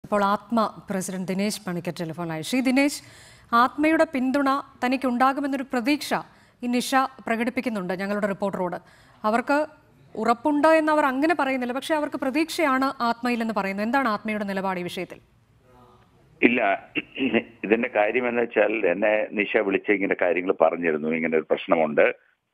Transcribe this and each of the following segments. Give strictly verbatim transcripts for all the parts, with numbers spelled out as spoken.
ഇപ്പോൾ ആത്മ പ്രസിഡന്റ് ദിനേശ് പണിക്കർ ടെലിഫോണായി. ശ്രീ ദിനേശ്, ആത്മയുടെ പിന്തുണ തനിക്കുണ്ടാകുമെന്നൊരു പ്രതീക്ഷ ഈ നിഷ പ്രകടിപ്പിക്കുന്നുണ്ട് ഞങ്ങളുടെ റിപ്പോർട്ടറോട്. അവർക്ക് ഉറപ്പുണ്ട് എന്നവർ അങ്ങനെ പറയുന്നില്ല, പക്ഷെ അവർക്ക് പ്രതീക്ഷയാണ് ആത്മയിലെന്ന് പറയുന്നു. എന്താണ് ആത്മയുടെ നിലപാട് ഈ വിഷയത്തിൽ? ഇല്ല, ഇതിന്റെ കാര്യം എന്ന് വെച്ചാൽ എന്നെ നിഷ വിളിച്ച് ഇങ്ങനെ കാര്യങ്ങൾ പറഞ്ഞിരുന്നു. ഇങ്ങനെ ഒരു പ്രശ്നമുണ്ട്,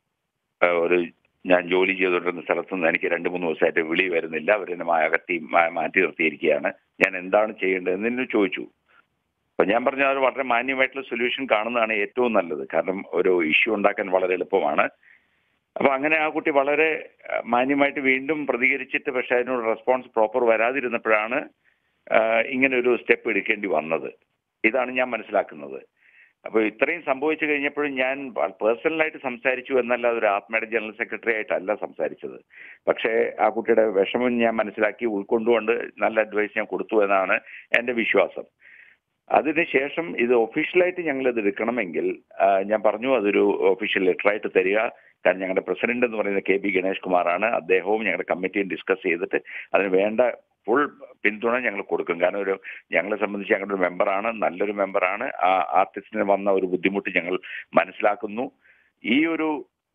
ഒരു ഞാൻ ജോലി ചെയ്തുകൊണ്ടിരുന്ന സ്ഥലത്തുനിന്ന് എനിക്ക് രണ്ട് മൂന്ന് ദിവസമായിട്ട് വിളി വരുന്നില്ല, അവരെന്നെ അകത്തി മാറ്റി നിർത്തിയിരിക്കുകയാണ്, ഞാൻ എന്താണ് ചെയ്യേണ്ടതെന്ന് എന്നെ ചോദിച്ചു. അപ്പൊ ഞാൻ പറഞ്ഞു അത് വളരെ മാന്യമായിട്ടുള്ള സൊല്യൂഷൻ കാണുന്നതാണ് ഏറ്റവും നല്ലത്. കാരണം ഒരു ഇഷ്യൂ ഉണ്ടാക്കാൻ വളരെ എളുപ്പമാണ്. അപ്പൊ അങ്ങനെ ആ കുട്ടി വളരെ മാന്യമായിട്ട് വീണ്ടും പ്രതികരിച്ചിട്ട്, പക്ഷെ അതിനോട് റെസ്പോൺസ് പ്രോപ്പർ വരാതിരുന്നപ്പോഴാണ് ഇങ്ങനെ ഒരു സ്റ്റെപ്പ് എടുക്കേണ്ടി വന്നത്. ഇതാണ് ഞാൻ മനസ്സിലാക്കുന്നത്. അപ്പോൾ ഇത്രയും സംഭവിച്ചു കഴിഞ്ഞപ്പോഴും ഞാൻ പേഴ്സണലായിട്ട് സംസാരിച്ചു എന്നല്ലാതെ ഒരു ആത്മയുടെ ജനറൽ സെക്രട്ടറി ആയിട്ടല്ല സംസാരിച്ചത്. പക്ഷേ ആ കുട്ടിയുടെ വിഷമം ഞാൻ മനസ്സിലാക്കി ഉൾക്കൊണ്ടുകൊണ്ട് നല്ല അഡ്വൈസ് ഞാൻ കൊടുത്തു എന്നാണ് എൻ്റെ വിശ്വാസം. അതിനുശേഷം ഇത് ഒഫീഷ്യലായിട്ട് ഞങ്ങൾ ഇത് എടുക്കണമെങ്കിൽ ഞാൻ പറഞ്ഞു അതൊരു ഒഫീഷ്യൽ ലെറ്ററായിട്ട് തരിക. കാരണം ഞങ്ങളുടെ പ്രസിഡന്റ് എന്ന് പറയുന്നത് കെ ബി ഗണേഷ് കുമാറാണ്. അദ്ദേഹവും ഞങ്ങളുടെ കമ്മിറ്റിയും ഡിസ്കസ് ചെയ്തിട്ട് അതിന് വേണ്ട ഫുൾ പിന്തുണ ഞങ്ങൾ കൊടുക്കും. കാരണം ഒരു ഞങ്ങളെ സംബന്ധിച്ച് ഞങ്ങളുടെ ഒരു മെമ്പറാണ്, നല്ലൊരു മെമ്പറാണ്. ആ ആർട്ടിസ്റ്റിന് വന്ന ഒരു ബുദ്ധിമുട്ട് ഞങ്ങൾ മനസ്സിലാക്കുന്നു. ഈ ഒരു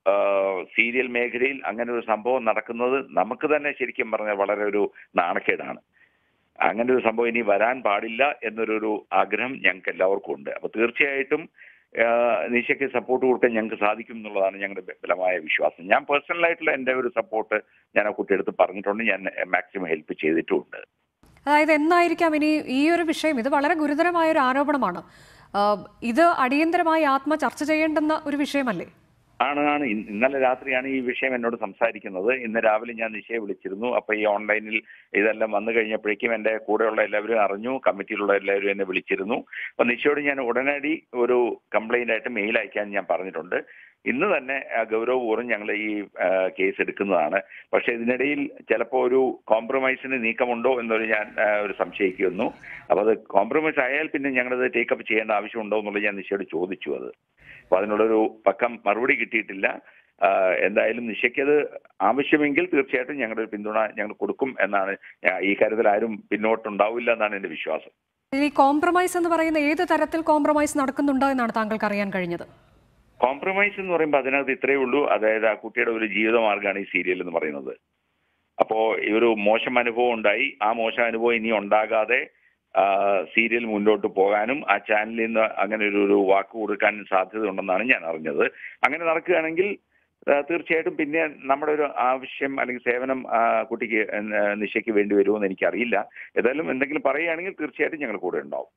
സീരിയൽ മേഖലയിൽ അങ്ങനെ ഒരു സംഭവം നടക്കുന്നത് നമുക്ക് തന്നെ ശരിക്കും പറഞ്ഞാൽ വളരെ ഒരു നാണക്കേടാണ്. അങ്ങനെ ഒരു സംഭവം ഇനി വരാൻ പാടില്ല എന്നൊരു ആഗ്രഹം ഞങ്ങൾക്ക് എല്ലാവർക്കും ഉണ്ട്. അപ്പൊ തീർച്ചയായിട്ടും നിഷയ്ക്ക് സപ്പോർട്ട് കൊടുക്കാൻ ഞങ്ങൾക്ക് സാധിക്കും എന്നുള്ളതാണ് ഞങ്ങളുടെ ബലമായ വിശ്വാസം. ഞാൻ പേഴ്സണലായിട്ടുള്ള എൻ്റെ ഒരു സപ്പോർട്ട് ഞാൻ ആ കുട്ടിയെടുത്ത് പറഞ്ഞിട്ടുണ്ട്, ഞാൻ മാക്സിമം ഹെൽപ്പ് ചെയ്തിട്ടുമുണ്ട്. അതായത് എന്നായിരിക്കാം ഇനി ഈ ഒരു വിഷയം, ഇത് വളരെ ഗുരുതരമായ ഒരു ആരോപണമാണ്, ഇത് അടിയന്തരമായി ആത്മ ചർച്ച ചെയ്യേണ്ടുന്ന ഒരു വിഷയമല്ലേ? ആണ് ആണ് ഇന്നലെ രാത്രിയാണ് ഈ വിഷയം എന്നോട് സംസാരിക്കുന്നത്. ഇന്ന് രാവിലെ ഞാൻ നിഷയെ വിളിച്ചിരുന്നു. അപ്പൊ ഈ ഓൺലൈനിൽ ഇതെല്ലാം വന്നു കഴിഞ്ഞപ്പോഴേക്കും എൻ്റെ കൂടെയുള്ള എല്ലാവരും അറിഞ്ഞു, കമ്മിറ്റിയിലുള്ള എല്ലാവരും എന്നെ വിളിച്ചിരുന്നു. അപ്പൊ നിഷയോട് ഞാൻ ഉടനടി ഒരു കംപ്ലൈന്റ് ആയിട്ട് മെയിൽ അയക്കാൻ ഞാൻ പറഞ്ഞിട്ടുണ്ട്. ഇന്ന് തന്നെ ഗൗരവപൂർവ്വം ഞങ്ങൾ ഈ കേസ് എടുക്കുന്നതാണ്. പക്ഷെ ഇതിനിടയിൽ ചിലപ്പോൾ ഒരു കോംപ്രമൈസിന് നീക്കമുണ്ടോ എന്നൊരു ഞാൻ ഒരു സംശയിക്കുന്നു. അപ്പൊ അത് കോംപ്രമൈസ് ആയാൽ പിന്നെ ഞങ്ങളത് ടേക്കപ്പ് ചെയ്യേണ്ട ആവശ്യമുണ്ടോ എന്നുള്ളത് ഞാൻ നിഷയോട് ചോദിച്ചു. അത് അപ്പൊ അതിനുള്ളൊരു പക്കം മറുപടി കിട്ടിയിട്ടില്ല. എന്തായാലും നിഷയ്ക്കത് ആവശ്യമെങ്കിൽ തീർച്ചയായിട്ടും ഞങ്ങളുടെ പിന്തുണ ഞങ്ങൾ കൊടുക്കും എന്നാണ്. ഈ കാര്യത്തിൽ ആരും പിന്നോട്ടുണ്ടാവില്ല എന്നാണ് എൻ്റെ വിശ്വാസം. ഈ കോംപ്രമൈസ് എന്ന് പറയുന്ന ഏത് തരത്തിൽ കോംപ്രമൈസ് നടക്കുന്നുണ്ടോ എന്നാണ് താങ്കൾക്ക് അറിയാൻ കഴിഞ്ഞത്? കോംപ്രമൈസ് എന്ന് പറയുമ്പോൾ അതിനകത്ത് ഇത്രയേ ഉള്ളൂ, അതായത് ആ കുട്ടിയുടെ ഒരു ജീവിതമാർഗ്ഗമാണ് ഈ സീരിയൽ എന്ന് പറയുന്നത്. അപ്പോൾ ഈ ഒരു മോശം അനുഭവം ഉണ്ടായി, ആ മോശം അനുഭവം ഇനി ഉണ്ടാകാതെ സീരിയൽ മുന്നോട്ട് പോകാനും ആ ചാനലിൽ നിന്ന് അങ്ങനെ ഒരു ഒരു വാക്ക് കൊടുക്കാനും സാധ്യത ഉണ്ടെന്നാണ് ഞാൻ അറിഞ്ഞത്. അങ്ങനെ നടക്കുകയാണെങ്കിൽ തീർച്ചയായിട്ടും പിന്നെ നമ്മുടെ ഒരു ആവശ്യം അല്ലെങ്കിൽ സേവനം കുട്ടിക്ക് നിഷയ്ക്ക് വേണ്ടി വരുമെന്ന് എനിക്കറിയില്ല. ഏതായാലും എന്തെങ്കിലും പറയുകയാണെങ്കിൽ തീർച്ചയായിട്ടും ഞങ്ങൾ കൂടെ ഉണ്ടാവും.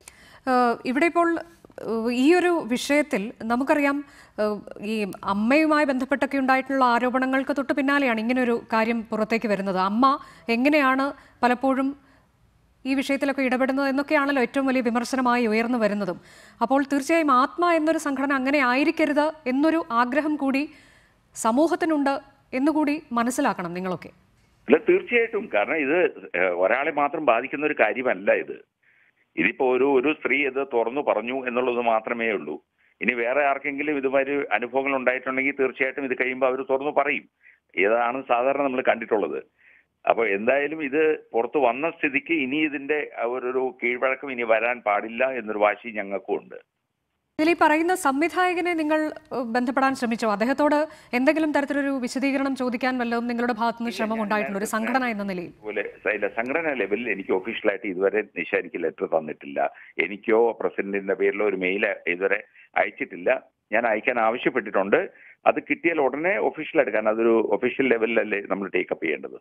ഇവിടെ ഇപ്പോൾ ഈ ഒരു വിഷയത്തിൽ നമുക്കറിയാം, ഈ അമ്മയുമായി ബന്ധപ്പെട്ടൊക്കെ ഉണ്ടായിട്ടുള്ള ആരോപണങ്ങൾക്ക് തൊട്ട് പിന്നാലെയാണ് ഇങ്ങനൊരു കാര്യം പുറത്തേക്ക് വരുന്നത്. അമ്മ എങ്ങനെയാണ് പലപ്പോഴും ഈ വിഷയത്തിലൊക്കെ ഇടപെടുന്നത് എന്നൊക്കെയാണല്ലോ ഏറ്റവും വലിയ വിമർശനമായി ഉയർന്നു വരുന്നതും. അപ്പോൾ തീർച്ചയായും ആത്മ എന്നൊരു സംഘടന അങ്ങനെ ആയിരിക്കരുത് എന്നൊരു ആഗ്രഹം കൂടി സമൂഹത്തിനുണ്ട് എന്നുകൂടി മനസ്സിലാക്കണം നിങ്ങളൊക്കെ. അല്ല, തീർച്ചയായിട്ടും. കാരണം ഇത് ഒരാളെ മാത്രം ബാധിക്കുന്ന ഒരു കാര്യമല്ല. ഇത് ഇതിപ്പോ ഒരു ഒരു സ്ത്രീ ഇത് തുറന്നു പറഞ്ഞു എന്നുള്ളത് മാത്രമേ ഉള്ളൂ. ഇനി വേറെ ആർക്കെങ്കിലും ഇതുമാതിരി അനുഭവങ്ങൾ ഉണ്ടായിട്ടുണ്ടെങ്കിൽ തീർച്ചയായിട്ടും ഇത് കഴിയുമ്പോൾ അവർ തുറന്നു പറയും. ഇതാണ് സാധാരണ നമ്മൾ കണ്ടിട്ടുള്ളത്. അപ്പൊ എന്തായാലും ഇത് പുറത്തു വന്ന സ്ഥിതിക്ക് ഇനി ഇതിന്റെ ഒരു കീഴ്വഴക്കം ഇനി വരാൻ പാടില്ല എന്നൊരു വാശി ഞങ്ങൾക്കും ഉണ്ട്. ഇതിൽ ഈ പറയുന്ന സംവിധായകനെ നിങ്ങൾ ബന്ധപ്പെടാൻ ശ്രമിച്ചോ? അദ്ദേഹത്തോട് എന്തെങ്കിലും തരത്തിലൊരു വിശദീകരണം ചോദിക്കാൻ വല്ലതും നിങ്ങളുടെ ഭാഗത്തുനിന്ന് ശ്രമം ഉണ്ടായിട്ടുണ്ടോ ഒരു സംഘടന എന്ന നിലയിൽ? സംഘടന ലെവലിൽ എനിക്ക് ഒഫീഷ്യലായിട്ട് ഇതുവരെ നിഷ എനിക്ക് ലെറ്റർ തന്നിട്ടില്ല. എനിക്കോ പ്രസിഡന്റിന്റെ പേരിലോ ഒരു മെയിൽ ഇതുവരെ അയച്ചിട്ടില്ല. ഞാൻ അയക്കാൻ ആവശ്യപ്പെട്ടിട്ടുണ്ട്. അത് കിട്ടിയാൽ ഉടനെ ഒഫീഷ്യലായിട്ട്, കാരണം അതൊരു ഒഫീഷ്യൽ ലെവലിലല്ലേ നമ്മൾ ടേക്കപ്പ് ചെയ്യേണ്ടത്.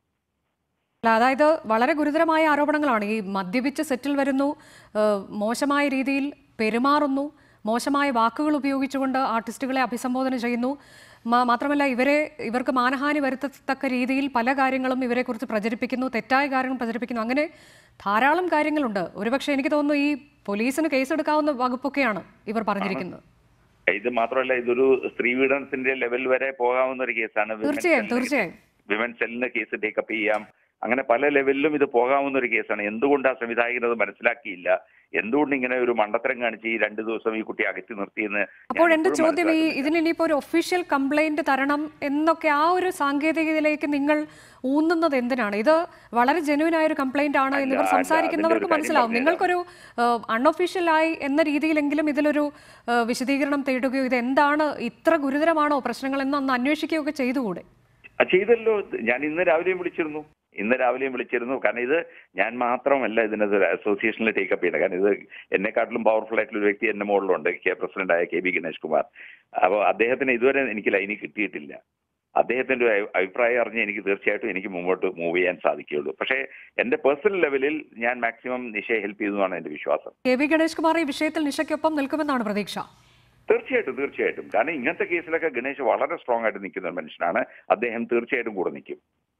അതായത് വളരെ ഗുരുതരമായ ആരോപണങ്ങളാണ്. ഈ മദ്യപിച്ച് സെറ്റിൽ വരുന്നു, മോശമായ രീതിയിൽ പെരുമാറുന്നു, മോശമായ വാക്കുകൾ ഉപയോഗിച്ചുകൊണ്ട് ആർട്ടിസ്റ്റുകളെ അഭിസംബോധന ചെയ്യുന്നു, മാത്രമല്ല ഇവരെ ഇവർക്ക് മാനഹാനി വരുത്തത്തക്ക രീതിയിൽ പല കാര്യങ്ങളും ഇവരെക്കുറിച്ച് പ്രചരിപ്പിക്കുന്നു, തെറ്റായ കാര്യങ്ങൾ പ്രചരിപ്പിക്കുന്നു. അങ്ങനെ ധാരാളം കാര്യങ്ങളുണ്ട്. ഒരുപക്ഷെ എനിക്ക് തോന്നുന്നു ഈ പോലീസിന് കേസെടുക്കാവുന്ന വകുപ്പൊക്കെയാണ് ഇവർ പറഞ്ഞിരിക്കുന്നത്. ഇത് മാത്രമല്ല, ഇതൊരു സ്ത്രീ പീഡനത്തിന്റെ ലെവൽ വരെ പോകാവുന്ന ഒരു കേസാണ്. തീർച്ചയായും തീർച്ചയായും വിമൻ സെല്ലിന് കേസ് ടേക്കപ്പ് ചെയ്യാം. അങ്ങനെ പല ലെവലിലും ഇത് പോകാവുന്ന ഒരു കേസാണ്. എന്തുകൊണ്ട് ആ സംവിധായകൻ അത് മനസ്സിലാക്കിയില്ല, എന്തുകൊണ്ട് ഇങ്ങനെ ഒരു മണ്ടത്തരം കാണിച്ച് ഈ രണ്ടു ദിവസം ഈ കുട്ടി അകറ്റി നിർത്തിയെന്ന്. അപ്പോൾ എന്റെ ചോദ്യം, ഈ ഇതിന് ഇനിയിപ്പോ ഒരു ഒഫീഷ്യൽ കംപ്ലൈന്റ് തരണം എന്നൊക്കെ ആ ഒരു സാങ്കേതികതയിലേക്ക് നിങ്ങൾ ഊന്നുന്നത് എന്തിനാണ്? ഇത് വളരെ ജെന്യൂൻ ആയ ഒരു കംപ്ലൈന്റ് ആണ് എന്നിവർ സംസാരിക്കുന്നവർക്ക് മനസ്സിലാവും. നിങ്ങൾക്കൊരു അൺഒഫീഷ്യലായി എന്ന രീതിയിലെങ്കിലും ഇതിലൊരു വിശദീകരണം തേടുകയോ ഇത് എന്താണ്, ഇത്ര ഗുരുതരമാണോ പ്രശ്നങ്ങൾ എന്നൊന്ന് അന്വേഷിക്കുകയൊക്കെ ചെയ്തുകൂടെ? ചെയ്തല്ലോ. ഞാൻ ഇന്ന് രാവിലെയും വിളിച്ചിരുന്നു ഇന്ന് രാവിലെയും വിളിച്ചിരുന്നു കാരണം ഇത് ഞാൻ മാത്രമല്ല ഇതിനകത്ത് അസോസിയേഷനിൽ ടേക്കപ്പ് ചെയ്യുന്നത്. കാരണം ഇത് എന്നെക്കാട്ടിലും പവർഫുൾ ആയിട്ടുള്ള ഒരു വ്യക്തി എന്റെ മുകളിലുണ്ട്, കെ പ്രസിഡന്റായ കെ ബി ഗണേഷ് കുമാർ. അപ്പോൾ അദ്ദേഹത്തിന് ഇതുവരെ എനിക്ക് ലൈനിൽ കിട്ടിയിട്ടില്ല. അദ്ദേഹത്തിന്റെ ഒരു അഭിപ്രായം അറിഞ്ഞ് എനിക്ക് തീർച്ചയായിട്ടും എനിക്ക് മുമ്പോട്ട് മൂവ് ചെയ്യാൻ സാധിക്കുകയുള്ളൂ. പക്ഷേ എന്റെ പേഴ്സണൽ ലെവലിൽ ഞാൻ മാക്സിമം നിഷയെ ഹെൽപ്പ് ചെയ്തതാണ് എന്റെ വിശ്വാസം. കെ ബി ഗണേഷ് കുമാർ ഈ വിഷയത്തിൽ നിഷയ്ക്കൊപ്പം നിൽക്കുമെന്നാണ് പ്രതീക്ഷ. തീർച്ചയായിട്ടും തീർച്ചയായിട്ടും കാരണം ഇങ്ങനത്തെ കേസിലൊക്കെ ഗണേഷ് വളരെ സ്ട്രോങ് ആയിട്ട് നിൽക്കുന്ന ഒരു മനുഷ്യനാണ്. അദ്ദേഹം തീർച്ചയായിട്ടും കൂടെ നിൽക്കും.